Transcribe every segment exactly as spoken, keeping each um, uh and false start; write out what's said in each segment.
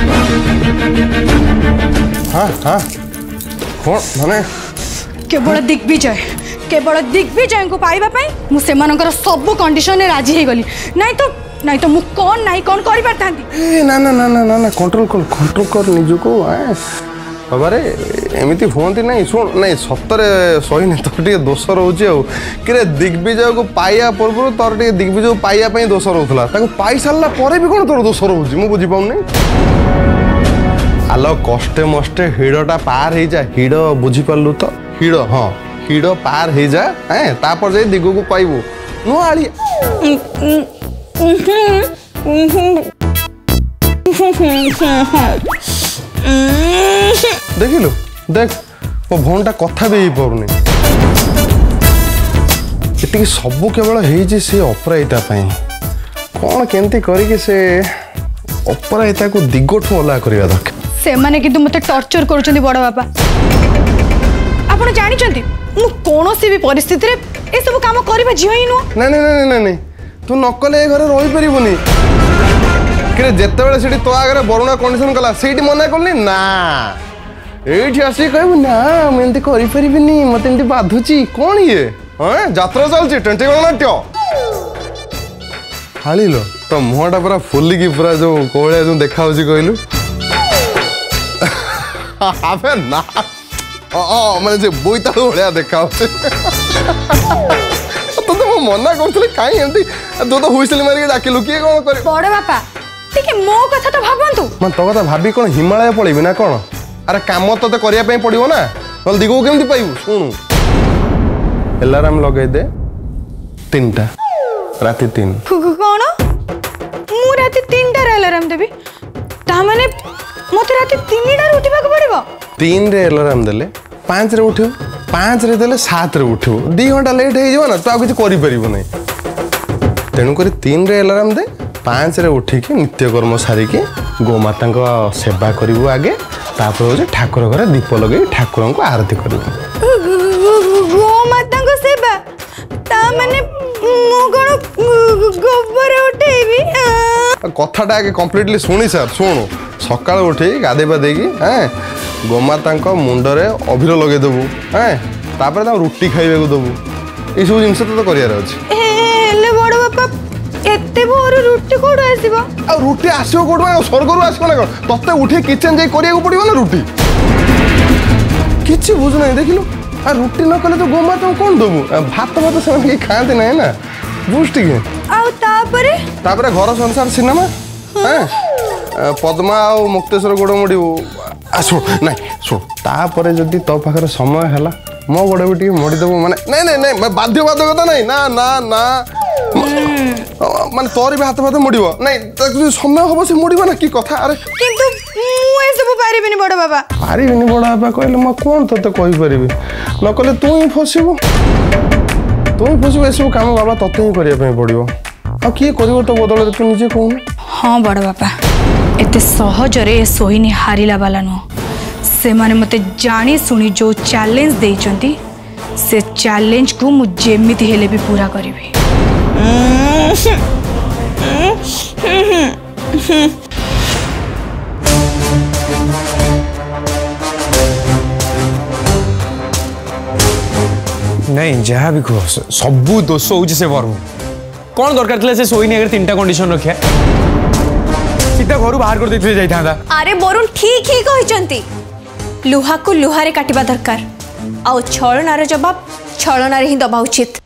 हाँ हाँ कौन माने केवल दिग्विजय केवल दिग्विजय को पाइबा पई मु सेमानकर सब कंडीशन रे राजी हे गली नहीं तो नहीं तो मु कौन नहीं कौन करि परथांती ए ना ना ना ना ना कंट्रोल कर कंट्रोल कर निजु को बाबा रे एमती फोनती नहीं शुण नहीं सतरे सही नहीं तोर टे दोष रोचे कि दिग्विजय को पाइया पूर्व तोर टे दिग्विजय को पाइया दोष रोला पाई सारा पर भी कौन तोर दोष रोचे मुझे बुझीपाऊनी आलो कष्टे मष्टे हिड़टा पार हो जा हिड़ बुझीपारू तो हिड़ हाँ हिड़ पार हो जा हैं तापर जाई दिगो को पाइबू नु आली देखिलु देख मो भौणटा कथा भी पारुनी ये सब केवल हो से अपराजिता कौन केमती करके से अपराजिता को दिगठू अलग करवा दरकार से माने किंतु मते टॉर्चर करूछंती बड़ बापा आपण जानि छंती मु कोनोसी भी परिस्थिति रे ए सब काम करबा जियो ही नो नहीं नहीं नहीं नहीं तू नकले ए घरे रही परिबुनी कि जेते बेले सेठी तो आगे बरुणा कंडीशन कला सेठी मना करली ना एठी आसी कहबू ना मैं एंती करि परिबिनी मते एंती बाधुची कोन ये हैं यात्रा चलची टेंटे गण नाट्य हालिलो तो मुहटा पूरा फुल्ली की पूरा जो कोळिया जो देखा होची कहलु अबे ना ओ माने जे बोईताळू भलिया देखा होची तो तो मना करथले काई एंती तो तो हुइसली मारी डाकिलु के कोन करे बड़ बापा टिके मो कथा तो भाबंतु मन तो कथा भाबी कोन हिमालय पळिबि ना कोन अरे काम तो तो करिया पई पड़िबो ना नल दिगो केमती पाइबू सुनु अलार्म लगे दे तीनटा राति तीन कोन मु राति तीनटा रे अलार्म देबी ता माने मते राति तीनटा रे उठिबा को पड़िबो तीन रे अलार्म देले पाँच रे उठियो पाँच रे देले सात रे उठियो दो घंटा लेट हे जो ना तो आ कुछ करि परिबो नै तेनु करी तीन रे अलार्म दे पाँच रे उठी के नित्यकर्म सारी के गोमाता को सेवा करिवो आगे तापर हो ठाकुर घर दीप लगे ठाकुर को आरती करिवो गोमाता को सेवा ता माने मु कोन गोबर उठेबी कथाटा आगे कम्प्लीटली शुणी सर शुणु सकाल उठी गाधे पाधे की हैं गोमाता मुंडरे अभिर लगे देबू हैं तापर रुटी खाइबा को देबू ये सब जिनस तो करियार अछि हेले बड़ बापा एते भोर रुटी कोड आसीबा आ रुटी आसीबो कोड मा स्वर्ग रु आसीबो ना कोन तते उठी किचन जाई करिया को पड़िबो ना रुटी किछि बुझ नै देखिलो आ रुटी न कले तो गोमाता कोन देबू भात भात से के खाते नै ना बुझटी के आ तापरे तापरे घर संसार सिनेमा हैं पद्मा आ मुक्तेश्वर गोड़ मोड़ू आ शुण ना शुण तापर जदि तो पाखे समय है मो गोड़ भी टे मोड़देबू माने नहीं नहीं नहीं बाध्य बाधकता नहीं ना ना ना माने तोर भी हाथ भात मोड़ो नहीं समय हम से मोड़ो ना कि कथा अरे किंतु मु ए सब पारिबिनी बड़ बाबा पारिबिनी बड़ बाबा कहले म कोन तते कहि परिबी न कहले तू ही फसिबो तू ही फसिबो ए सब काम बाबा तते ही करिया पे पड़िबो आ की करिवो तो बदल तू निजे कहू हां बड़ बाबा एते सहज रे सोहिनी हारिला वाला नो से माने मते जानी सुनी जो चैलेंज देइचंती से चैलेंज को मु जेमिति हेले भी पूरा करिवे नहीं जहाँ भी कह सबू दोष हो से बरु कौन दरकार थी से सोईनी अगर तीन कंडीशन रखा सीधा घर बाहर कर देते जाइथा अरे बरुण ठीक ही कहते लुहा को लुहारे काटिबा दरकार आउ छलनार जवाब छलनार ही दबा उचित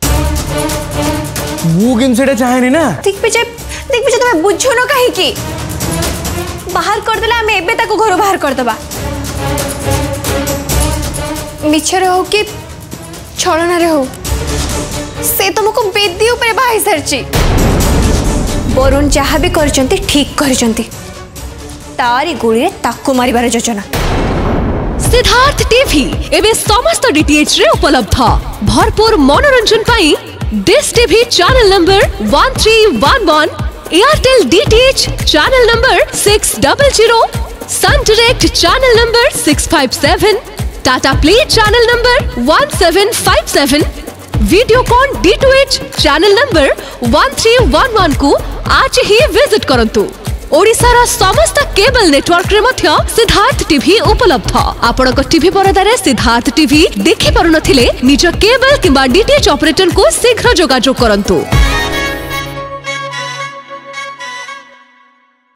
मु किन सेटा चाहेनी ना ठीक पे देख पे तुम बुझो न काहे की बाहर कर देला हमें एबे ताको घर बाहर कर दबा मिछर हो कि छलनारे हो से तुमको बेदी ऊपर बाहाई सारची बरुण जहाँ भी करचंती ठीक करचंती तारी गुड़ी ताकू मारिबार योजना सिद्धार्थ टीवी एबे समस्त डीटीएच रे उपलब्ध भरपूर मनोरंजन पाई Dish TV channel number one three one one Airtel DTH channel number six double zero Sun Direct channel number six five seven Tata Play channel number one seven five seven Videocon D two H channel number one three one one को आज ही visit करंतु। ओडिशार समस्त cable network रे मध्य Siddharth TV उपलब्ध। आपणक TV परदारे Siddharth TV देखि पारुनथिले निज केबल किंबा डीटीएच ऑपरेटर को शीघ्र जोगाजोग करंतु।